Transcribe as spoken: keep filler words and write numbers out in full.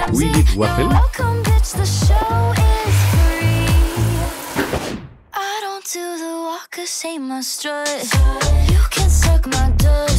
We need Waffle. Welcome, bitch, the show is free. I don't do the walk, cause ain't my strut. You can suck my dick.